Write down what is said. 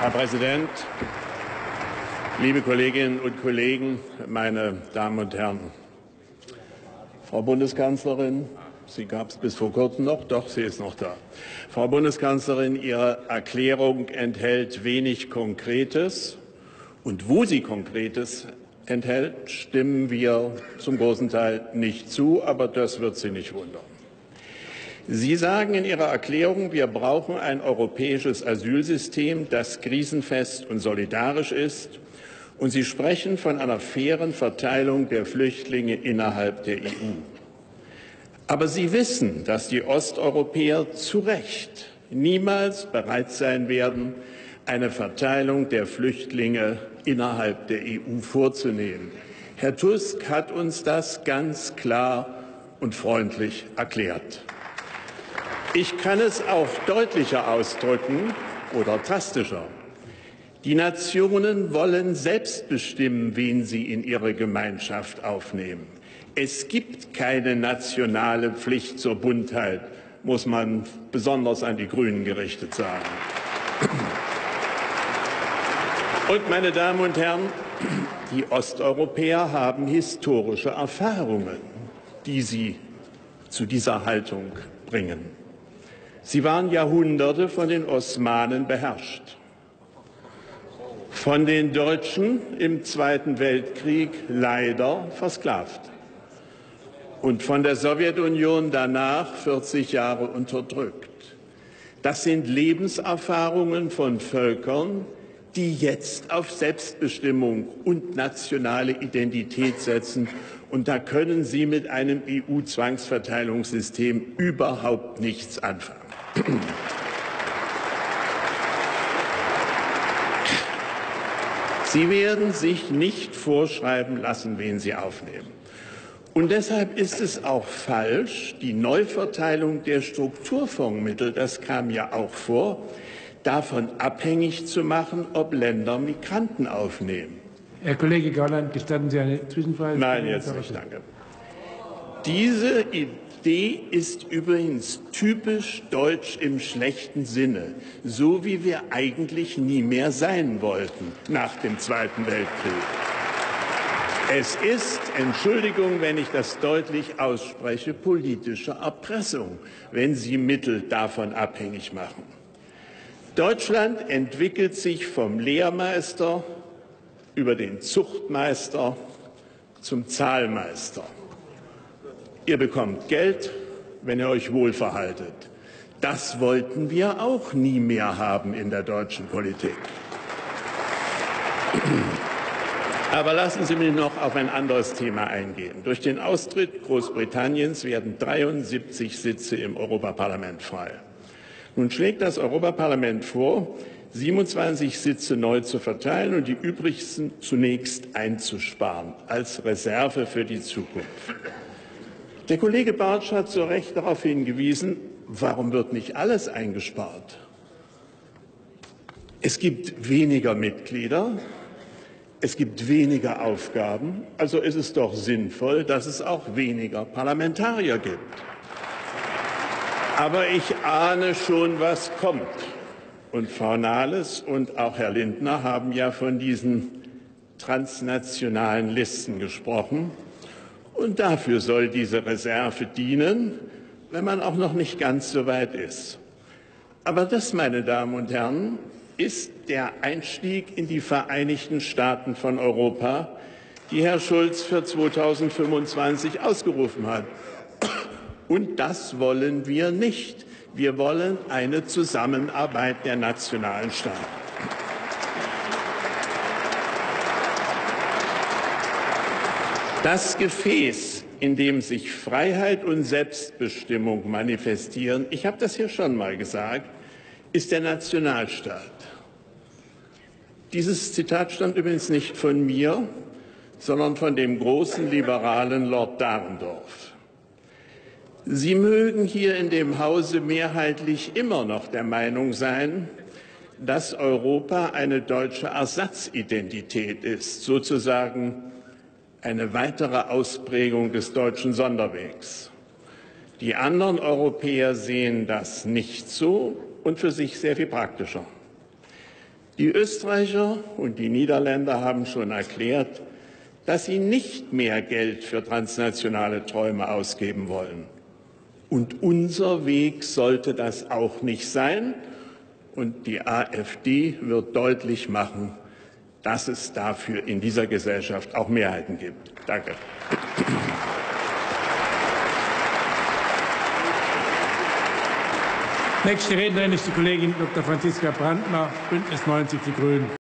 Herr Präsident, liebe Kolleginnen und Kollegen, meine Damen und Herren! Frau Bundeskanzlerin, Sie gab es bis vor kurzem noch, doch, sie ist noch da. Frau Bundeskanzlerin, Ihre Erklärung enthält wenig Konkretes. Und wo sie Konkretes enthält, stimmen wir zum großen Teil nicht zu, aber das wird Sie nicht wundern. Sie sagen in Ihrer Erklärung, wir brauchen ein europäisches Asylsystem, das krisenfest und solidarisch ist. Und Sie sprechen von einer fairen Verteilung der Flüchtlinge innerhalb der EU. Aber Sie wissen, dass die Osteuropäer zu Recht niemals bereit sein werden, eine Verteilung der Flüchtlinge innerhalb der EU vorzunehmen. Herr Tusk hat uns das ganz klar und freundlich erklärt. Ich kann es auch deutlicher ausdrücken oder drastischer. Die Nationen wollen selbst bestimmen, wen sie in ihre Gemeinschaft aufnehmen. Es gibt keine nationale Pflicht zur Buntheit, muss man besonders an die Grünen gerichtet sagen. Und, meine Damen und Herren, die Osteuropäer haben historische Erfahrungen, die sie zu dieser Haltung bringen. Sie waren Jahrhunderte von den Osmanen beherrscht, von den Deutschen im Zweiten Weltkrieg leider versklavt und von der Sowjetunion danach 40 Jahre unterdrückt. Das sind Lebenserfahrungen von Völkern, die jetzt auf Selbstbestimmung und nationale Identität setzen. Und da können Sie mit einem EU-Zwangsverteilungssystem überhaupt nichts anfangen. Sie werden sich nicht vorschreiben lassen, wen Sie aufnehmen. Und deshalb ist es auch falsch, die Neuverteilung der Strukturfondsmittel, das kam ja auch vor, davon abhängig zu machen, ob Länder Migranten aufnehmen. Herr Kollege Gauland, gestatten Sie eine Zwischenfrage? Nein, jetzt nicht, danke. Diese Idee ist übrigens typisch deutsch im schlechten Sinne, so wie wir eigentlich nie mehr sein wollten nach dem Zweiten Weltkrieg. Es ist, Entschuldigung, wenn ich das deutlich ausspreche, politische Erpressung, wenn Sie Mittel davon abhängig machen. Deutschland entwickelt sich vom Lehrmeister über den Zuchtmeister zum Zahlmeister. Ihr bekommt Geld, wenn ihr euch wohl verhaltet. Das wollten wir auch nie mehr haben in der deutschen Politik. Aber lassen Sie mich noch auf ein anderes Thema eingehen. Durch den Austritt Großbritanniens werden 73 Sitze im Europaparlament frei. Nun schlägt das Europaparlament vor, 27 Sitze neu zu verteilen und die übrigsten zunächst einzusparen als Reserve für die Zukunft. Der Kollege Bartsch hat zu Recht darauf hingewiesen, warum wird nicht alles eingespart? Es gibt weniger Mitglieder, es gibt weniger Aufgaben, also ist es doch sinnvoll, dass es auch weniger Parlamentarier gibt. Aber ich ahne schon, was kommt. Und Frau Nahles und auch Herr Lindner haben ja von diesen transnationalen Listen gesprochen. Und dafür soll diese Reserve dienen, wenn man auch noch nicht ganz so weit ist. Aber das, meine Damen und Herren, ist der Einstieg in die Vereinigten Staaten von Europa, die Herr Schulz für 2025 ausgerufen hat. Und das wollen wir nicht. Wir wollen eine Zusammenarbeit der nationalen Staaten. Das Gefäß, in dem sich Freiheit und Selbstbestimmung manifestieren, ich habe das hier schon mal gesagt, ist der Nationalstaat. Dieses Zitat stammt übrigens nicht von mir, sondern von dem großen liberalen Lord Dahrendorf. Sie mögen hier in dem Hause mehrheitlich immer noch der Meinung sein, dass Europa eine deutsche Ersatzidentität ist, sozusagen eine weitere Ausprägung des deutschen Sonderwegs. Die anderen Europäer sehen das nicht so und für sich sehr viel praktischer. Die Österreicher und die Niederländer haben schon erklärt, dass sie nicht mehr Geld für transnationale Träume ausgeben wollen. Und unser Weg sollte das auch nicht sein. Und die AfD wird deutlich machen, dass es dafür in dieser Gesellschaft auch Mehrheiten gibt. Danke. Nächste Rednerin ist die Kollegin Dr. Franziska Brandner, Bündnis 90 Die Grünen.